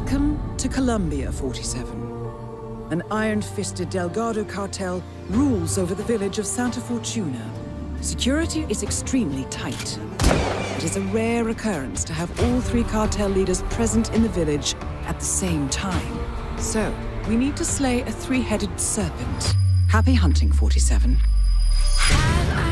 Welcome to Columbia, 47. An iron-fisted Delgado cartel rules over the village of Santa Fortuna. Security is extremely tight. It is a rare occurrence to have all three cartel leaders present in the village at the same time. So, we need to slay a three-headed serpent. Happy hunting, 47.